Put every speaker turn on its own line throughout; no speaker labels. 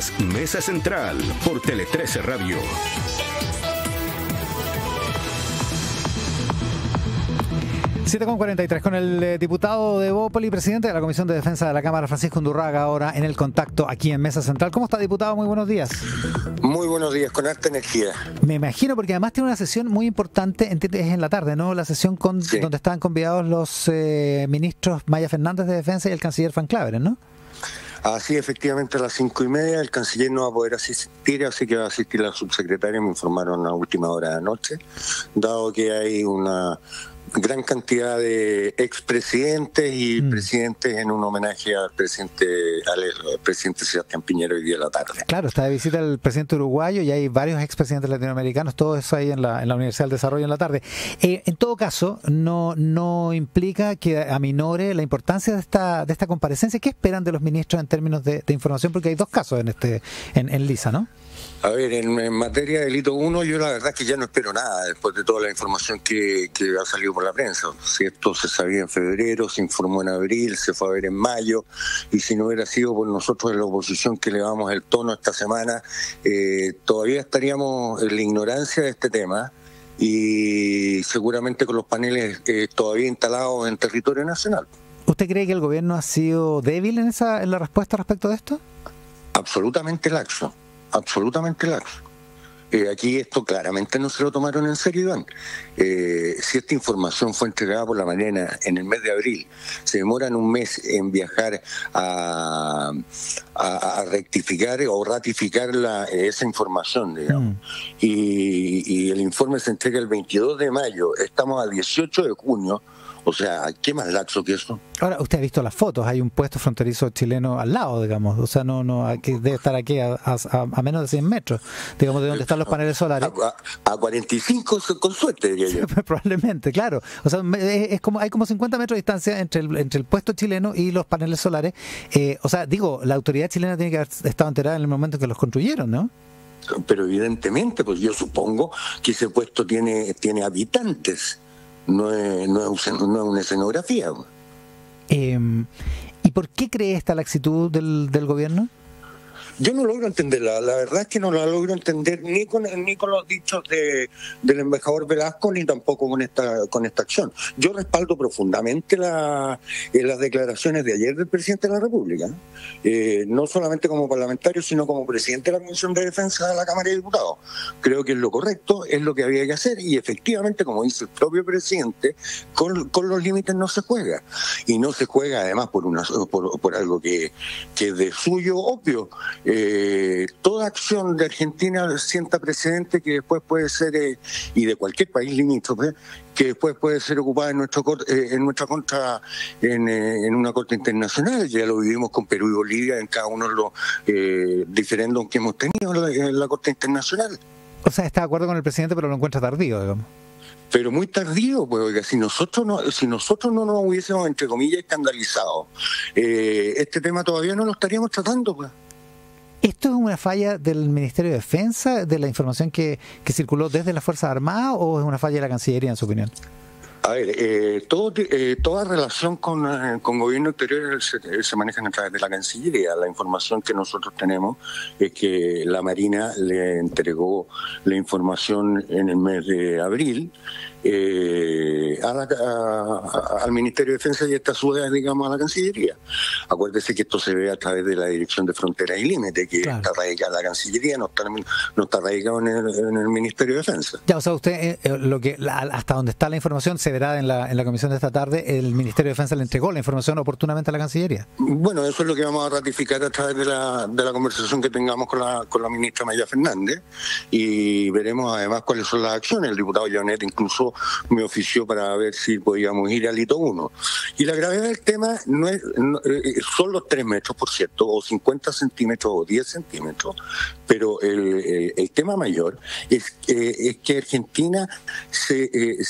Escuchas Mesa Central por Tele 13 Radio.
Con 43 con el diputado de Bópoli, presidente de la Comisión de Defensa de la Cámara, Francisco Undurraga, ahora en el contacto aquí en Mesa Central. ¿Cómo está, diputado? Muy buenos días.
Muy buenos días, con harta energía.
Me imagino, porque además tiene una sesión muy importante, es en la tarde, ¿no? La sesión
Sí.
donde están convidados los ministros Maya Fernández de Defensa y el canciller Van Claveren, ¿no?
Así, efectivamente, a las 5:30 el canciller no va a poder asistir, así que va a asistir la subsecretaria, me informaron a última hora de la noche, dado que hay una gran cantidad de expresidentes y presidentes en un homenaje al presidente Sebastián Piñera hoy día de la tarde.
Claro, está de visita el presidente uruguayo y hay varios expresidentes latinoamericanos, todo eso ahí en la Universidad del Desarrollo en la tarde. En todo caso, no implica que aminore la importancia de esta comparecencia. ¿Qué esperan de los ministros en términos de información? Porque hay dos casos en Lisa, ¿no?
A ver, en materia de delito 1, yo la verdad es que ya no espero nada después de toda la información que ha salido por la prensa. Si esto se sabía en febrero, se informó en abril, se fue a ver en mayo, y si no hubiera sido por nosotros en la oposición que le damos el tono esta semana, todavía estaríamos en la ignorancia de este tema y seguramente con los paneles todavía instalados en territorio nacional.
¿Usted cree que el gobierno ha sido débil en la respuesta respecto de esto?
Absolutamente laxo. Absolutamente laxo. Aquí esto claramente no se lo tomaron en serio, Iván. Si esta información fue entregada por la mañana en el mes de abril, se demoran un mes en viajar a rectificar o ratificar esa información, digamos. Y el informe se entrega el 22 de mayo, estamos a 18 de junio. O sea, ¿qué más laxo que eso?
Ahora, usted ha visto las fotos, hay un puesto fronterizo chileno al lado, digamos, o sea, debe estar aquí a menos de 100 metros, digamos, de donde están los paneles solares.
A 45 con suerte, diría yo.
Sí, probablemente, claro. O sea, hay como 50 metros de distancia entre el puesto chileno y los paneles solares. O sea, digo, la autoridad chilena tiene que haber estado enterada en el momento en que los construyeron, ¿no?
Pero evidentemente, pues yo supongo que ese puesto tiene habitantes. No es una escenografía.
¿Y por qué cree esta laxitud del gobierno?
Yo no logro entenderla, la verdad es que no la logro entender ni con los dichos del embajador Velasco, ni tampoco con esta acción. Yo respaldo profundamente las declaraciones de ayer del presidente de la República, no solamente como parlamentario, sino como presidente de la Comisión de Defensa de la Cámara de Diputados. Creo que es lo correcto, es lo que había que hacer, y efectivamente, como dice el propio presidente, con los límites no se juega. Y no se juega además por algo que es de suyo obvio. Toda acción de Argentina sienta precedente que después puede ser, y de cualquier país limítrofe, que después puede ser ocupada en nuestra contra en una corte internacional. Ya lo vivimos con Perú y Bolivia en cada uno de los diferendos que hemos tenido en la corte internacional.
O sea, está de acuerdo con el presidente, pero lo encuentra tardío, digamos.
Pero muy tardío, pues, oiga, si nosotros no nos hubiésemos, entre comillas, escandalizado, este tema todavía no lo estaríamos tratando, pues.
¿Esto es una falla del Ministerio de Defensa, de la información que circuló desde las Fuerzas Armadas, o es una falla de la Cancillería, en su opinión?
A ver, toda relación con gobierno exterior se manejan a través de la Cancillería. La información que nosotros tenemos es que la Marina le entregó la información en el mes de abril al Ministerio de Defensa, y esta a su vez, digamos, a la Cancillería. Acuérdese que esto se ve a través de la Dirección de Fronteras y Límites, que claro, está radicada en la Cancillería, no está radicado en el Ministerio de Defensa.
Ya, o sea, usted, hasta donde está la información, se verá en la comisión de esta tarde, el Ministerio de Defensa le entregó la información oportunamente a la Cancillería.
Bueno, eso es lo que vamos a ratificar a través de la conversación que tengamos con la ministra Maya Fernández, y veremos además cuáles son las acciones. El diputado Llanet incluso me ofició para ver si podíamos ir al hito 1. Y la gravedad del tema son los 3 metros, por cierto, o 50 centímetros o 10 centímetros, pero el tema mayor es que Argentina se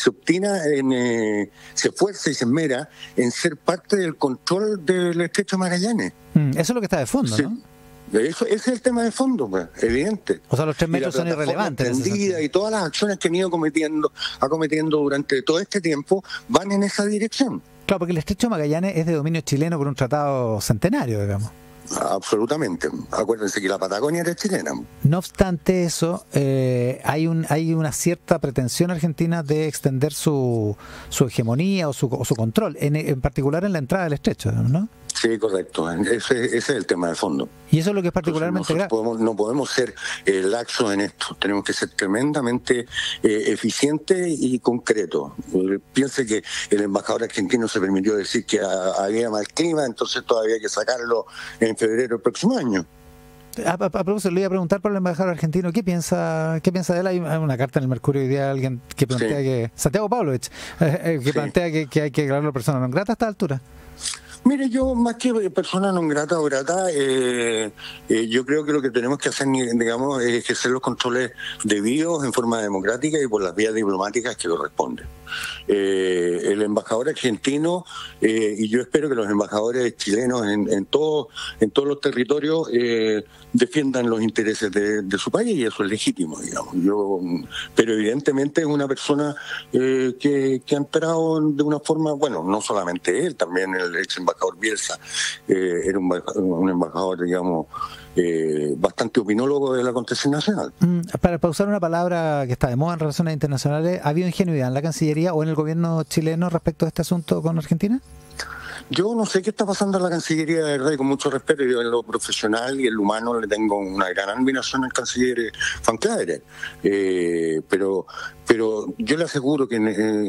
esfuerza y se esmera en ser parte del control del Estrecho de Magallanes.
Eso es lo que está de fondo, ¿no?
Ese es el tema de fondo, pues, evidente.
O sea, los 3 metros son irrelevantes.
Y todas las acciones que han ido acometiendo durante todo este tiempo van en esa dirección.
Claro, porque el Estrecho de Magallanes es de dominio chileno por un tratado centenario, digamos.
absolutamente. Acuérdense que la Patagonia era chilena.
No obstante eso, hay una cierta pretensión argentina de extender su hegemonía o su control, en particular en la entrada del estrecho, ¿no?
Sí, correcto. Ese es el tema de fondo.
Y eso es lo que es particularmente grave.
No podemos ser laxos en esto. Tenemos que ser tremendamente eficientes y concretos. Piense que el embajador argentino se permitió decir que había mal clima, entonces todavía hay que sacarlo en febrero del próximo año.
A propósito, le iba a preguntar por el embajador argentino, ¿qué piensa de él? Hay una carta en el Mercurio hoy día, alguien que plantea que, Santiago Pavlovich, plantea que hay que declararlo persona non grata a esta altura.
Mire, yo más que persona non grata o grata, yo creo que lo que tenemos que hacer, digamos, es ejercer los controles debidos en forma democrática y por las vías diplomáticas que corresponden. El embajador argentino, y yo espero que los embajadores chilenos en todos los territorios defiendan los intereses de su país, y eso es legítimo, digamos. Pero evidentemente es una persona que ha entrado de una forma, bueno, no solamente él, también el ex embajador Bielsa era un embajador, digamos, bastante opinólogo del acontecer nacional.
Para usar una palabra que está de moda en relaciones internacionales, ¿ha habido ingenuidad en la Cancillería o en el gobierno chileno respecto a este asunto con Argentina?
Yo no sé qué está pasando en la Cancillería, de verdad, y con mucho respeto. Yo en lo profesional y en lo humano le tengo una gran admiración al canciller Van Claver. Pero yo le aseguro que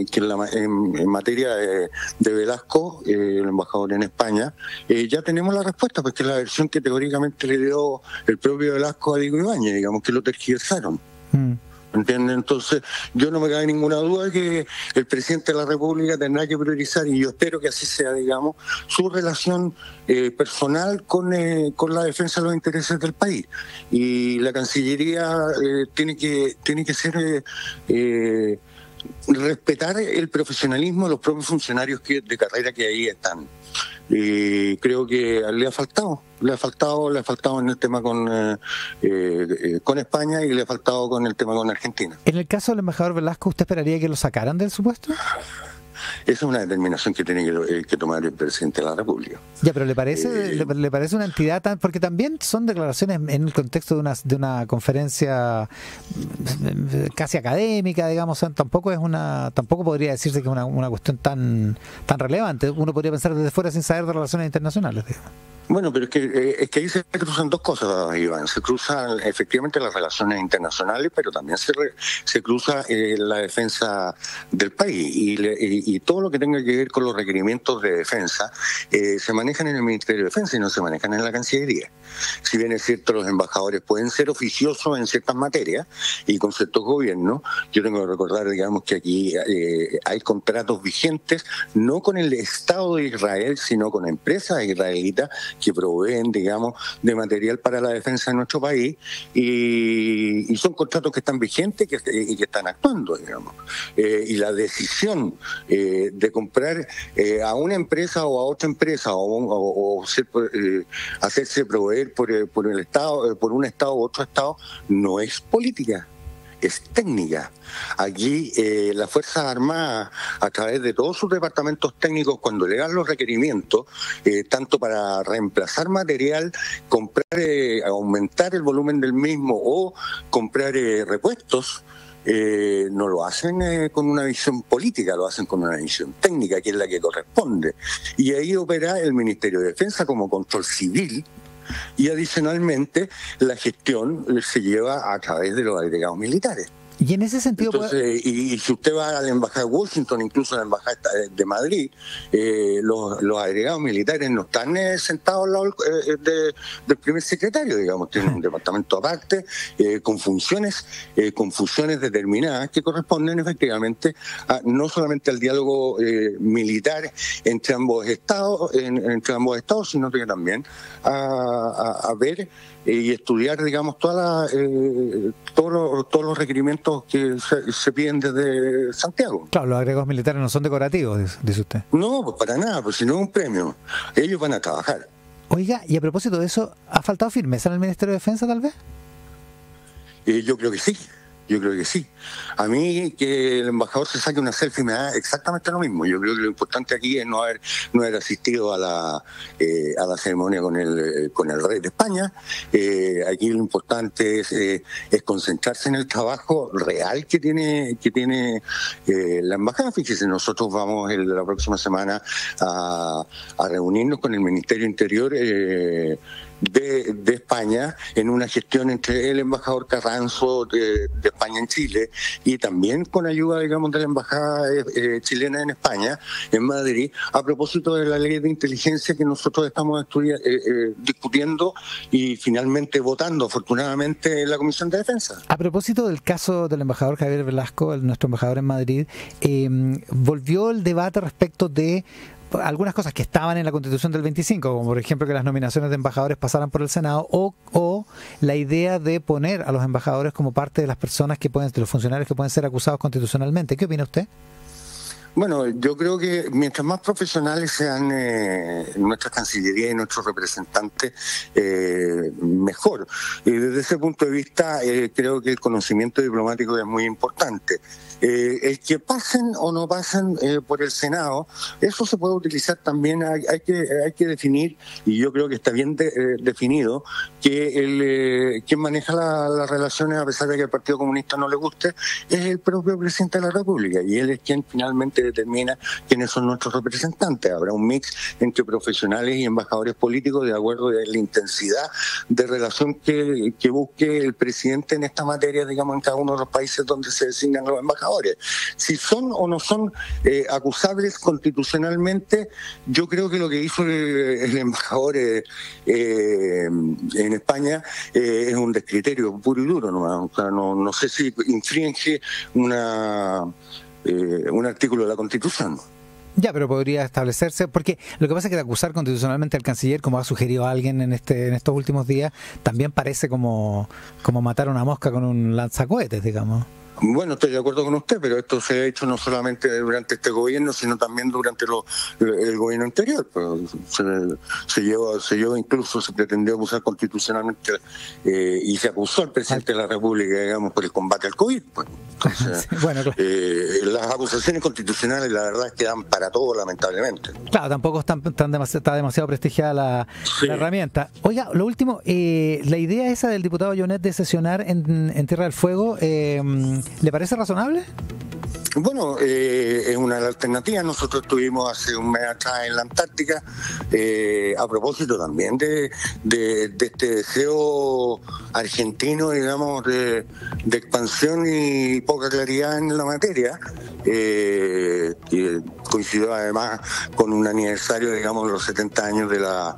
en materia de Velasco, el embajador en España, ya tenemos la respuesta, porque es la versión que teóricamente le dio el propio Velasco a Diego Ibáñez, digamos que lo tergiversaron. ¿Entienden? Entonces, yo no me cabe ninguna duda de que el presidente de la República tendrá que priorizar, y yo espero que así sea, digamos, su relación personal con la defensa de los intereses del país. Y la Cancillería tiene que ser respetar el profesionalismo de los propios funcionarios de carrera que ahí están. Y creo que le ha faltado en el tema con España, y le ha faltado con el tema con Argentina.
En el caso del embajador Velasco, ¿usted esperaría que lo sacaran del supuesto?
Esa es una determinación que tiene que tomar el presidente de la República.
Ya, pero ¿le parece una entidad tan...? Porque también son declaraciones en el contexto de una conferencia casi académica, digamos. Tampoco podría decirse que es una cuestión tan relevante. Uno podría pensar desde fuera sin saber de relaciones internacionales, digamos.
Bueno, pero es que ahí se cruzan dos cosas, Iván. Se cruzan efectivamente las relaciones internacionales, pero también se cruza la defensa del país, y todo lo que tenga que ver con los requerimientos de defensa se manejan en el Ministerio de Defensa y no se manejan en la Cancillería. Si bien es cierto, los embajadores pueden ser oficiosos en ciertas materias y con ciertos gobiernos, yo tengo que recordar, digamos, que aquí hay contratos vigentes no con el Estado de Israel, sino con empresas israelitas que proveen, digamos, de material para la defensa de nuestro país, y son contratos que están vigentes y que están actuando, digamos. Y la decisión de comprar a una empresa o a otra empresa o hacerse proveer por el Estado, por un Estado u otro Estado, no es política, es técnica. Aquí las Fuerzas Armadas, a través de todos sus departamentos técnicos, cuando le dan los requerimientos, tanto para reemplazar material, comprar, aumentar el volumen del mismo o comprar repuestos, no lo hacen con una visión política, lo hacen con una visión técnica, que es la que corresponde. Y ahí opera el Ministerio de Defensa como control civil, y adicionalmente la gestión se lleva a través de los agregados militares.
Y en ese sentido,
entonces, y si usted va a la embajada de Washington, incluso a la embajada de Madrid, los agregados militares no están sentados al lado del primer secretario, digamos, tienen un departamento aparte, con funciones determinadas que corresponden efectivamente no solamente al diálogo militar entre ambos estados, sino que también a ver y estudiar, digamos, todos los requerimientos que se piden desde Santiago.
Claro, los agregados militares no son decorativos, dice usted.
No, pues para nada, pues si no es un premio. Ellos van a trabajar.
Oiga, y a propósito de eso, ¿ha faltado firmeza en el Ministerio de Defensa, tal vez?
Yo creo que sí. Yo creo que sí. A mí que el embajador se saque una selfie me da exactamente lo mismo. Yo creo que lo importante aquí es no haber asistido a la ceremonia con el rey de España. Aquí lo importante es concentrarse en el trabajo real que tiene la embajada. Fíjese, nosotros vamos la próxima semana a reunirnos con el Ministerio Interior de España en una gestión entre el embajador Carranzo de España en Chile y también con ayuda, digamos, de la embajada chilena en España, en Madrid, a propósito de la ley de inteligencia que nosotros estamos discutiendo y finalmente votando, afortunadamente, en la Comisión de Defensa.
A propósito del caso del embajador Javier Velasco, nuestro embajador en Madrid, volvió el debate respecto de algunas cosas que estaban en la Constitución del 25, como por ejemplo que las nominaciones de embajadores pasaran por el Senado, o la idea de poner a los embajadores como parte de las personas de los funcionarios que pueden ser acusados constitucionalmente. ¿Qué opina usted?
Bueno, yo creo que mientras más profesionales sean nuestras cancillerías y nuestros representantes, mejor. Y desde ese punto de vista, creo que el conocimiento diplomático es muy importante. El que pasen o no pasen por el Senado, eso se puede utilizar también, hay que definir, y yo creo que está bien definido, que quien maneja las relaciones, a pesar de que al Partido Comunista no le guste, es el propio presidente de la República, y él es quien finalmente determina quiénes son nuestros representantes. Habrá un mix entre profesionales y embajadores políticos de acuerdo a la intensidad de relación que busque el presidente en esta materia, digamos, en cada uno de los países donde se designan los embajadores. Si son o no son acusables constitucionalmente, yo creo que lo que hizo el embajador en España es un descriterio puro y duro, ¿no? O sea, no sé si infringe un artículo de la Constitución.
Ya, pero podría establecerse, porque lo que pasa es que de acusar constitucionalmente al canciller, como ha sugerido alguien en estos últimos días, también parece como matar a una mosca con un lanzacohetes, digamos.
Bueno, estoy de acuerdo con usted, pero esto se ha hecho no solamente durante este gobierno, sino también durante el gobierno anterior. Se llevó incluso, se pretendió acusar constitucionalmente y se acusó al presidente de la República, digamos, por el combate al COVID. Pues. Entonces,
sí, bueno, claro.
Las acusaciones constitucionales, la verdad es que dan para todo, lamentablemente.
Claro, tampoco está demasiado prestigiada la herramienta. Oiga, lo último, la idea esa del diputado Jonet de sesionar en Tierra del Fuego, ¿le parece razonable?
Bueno, es una alternativa. Nosotros estuvimos hace un mes atrás en la Antártica, a propósito también de este deseo argentino, digamos, de expansión y poca claridad en la materia, que coincidió además con un aniversario, digamos, de los 70 años de la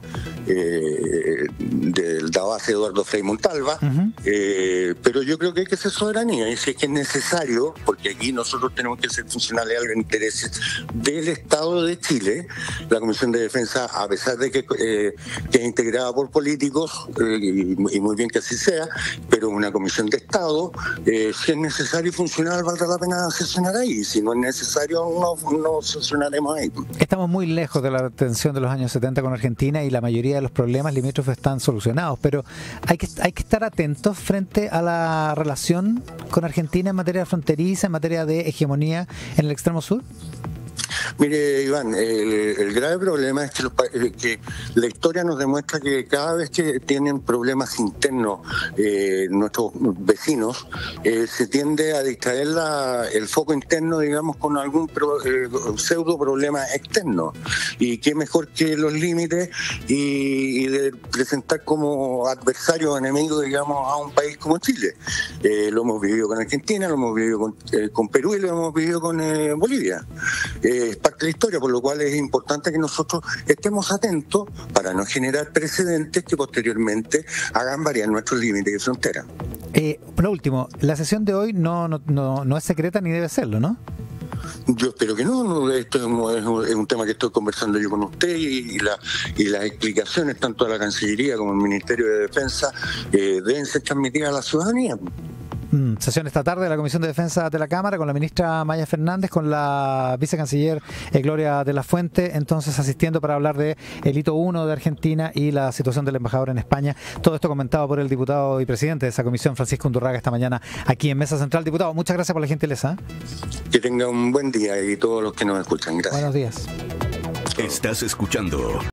base Eduardo Frei Montalva. Pero yo creo que hay que ser soberanía, y si es que es necesario, porque aquí nosotros tenemos que ser funcionales a los intereses del Estado de Chile. La Comisión de Defensa, a pesar de que es integrada por políticos, y muy bien que así sea, pero una comisión de Estado, si es necesario y funcional, valdrá la pena sesionar ahí. Si no es necesario, no sesionaremos ahí.
Estamos muy lejos de la tensión de los años 70 con Argentina, y la mayoría de los problemas limítrofes están solucionados, pero hay que estar atentos frente a la relación con Argentina en materia fronteriza, en materia de hegemonía en el extremo sur.
Mire, Iván, el grave problema es que la historia nos demuestra que cada vez que tienen problemas internos nuestros vecinos, se tiende a distraer el foco interno, digamos, con algún pseudo problema externo. Y qué mejor que los límites y de presentar como adversario o enemigo, digamos, a un país como Chile. Lo hemos vivido con Argentina, lo hemos vivido con Perú y lo hemos vivido con Bolivia. Es parte de la historia, por lo cual es importante que nosotros estemos atentos para no generar precedentes que posteriormente hagan variar nuestros límites de frontera.
Por último, la sesión de hoy no es secreta ni debe serlo, ¿no?
Yo espero que no. Esto es un tema que estoy conversando yo con usted, y las explicaciones tanto de la Cancillería como del Ministerio de Defensa deben ser transmitidas a la ciudadanía.
sesión esta tarde de la Comisión de Defensa de la Cámara con la ministra Maya Fernández, con la vicecanciller Gloria de la Fuente, entonces asistiendo para hablar de el hito 1 de Argentina y la situación del embajador en España. Todo esto comentado por el diputado y presidente de esa comisión, Francisco Undurraga, esta mañana aquí en Mesa Central. Diputado, muchas gracias por la gentileza.
Que tenga un buen día y todos los que nos escuchan. Gracias.
Buenos días.
Estás escuchando